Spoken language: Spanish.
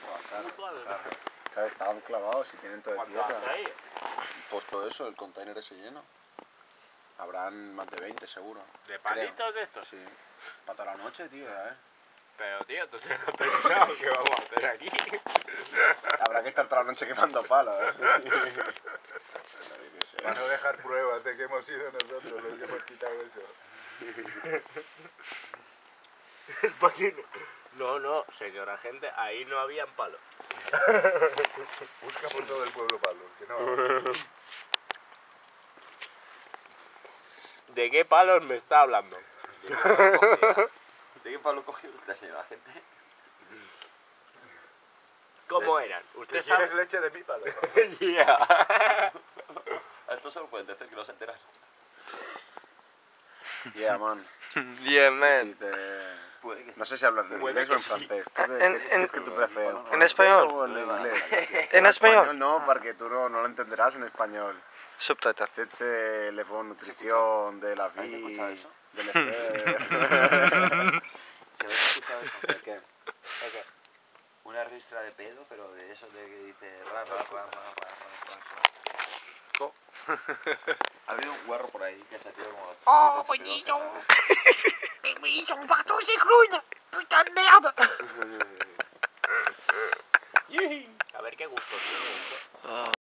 Claro, estaban clavados y tienen todo de ¿Cuánto hace tierra. ahí? Pues todo eso, el container ese lleno. Habrán más de 20 seguro. ¿De palitos de estos? Sí. Para toda la noche, tío, ¿eh? Pero tío, ¿tú te has pensado qué vamos a hacer aquí? Habrá que estar toda la noche quemando palos, ¿eh? Para no dejar pruebas de que hemos sido nosotros los que hemos quitado eso. No, señora gente, ahí no habían palos. Busca por todo el pueblo palos, que no. ¿De qué palos me está hablando? ¿De qué palo cogió la señora gente? ¿Cómo eran? ¿Que ¿Usted quieres sabe? leche de mi palo? Yeah. A esto solo pueden decir que no se enteran. Yeah, man. Yeah, man. Sí, Puede que sí. No sé si hablas en Puede inglés que o en sí. francés. ¿Qué es que tú prefieres? En francés español. o en inglés? En español. No, porque tú no lo entenderás en español. Subtitle. C'est le fond nutrición de la ¿Habéis vie, escuchado eso? de l'effet. ¿Se habéis escuchado eso? ¿De qué? Una ristra de pedo, pero de eso de que dice ra, ra, ra, ra, ra, ra, ra. Ha habido un guarro por ahí que se ha tirado como... Oh, buenísimo. Me hizo un pato de cruda.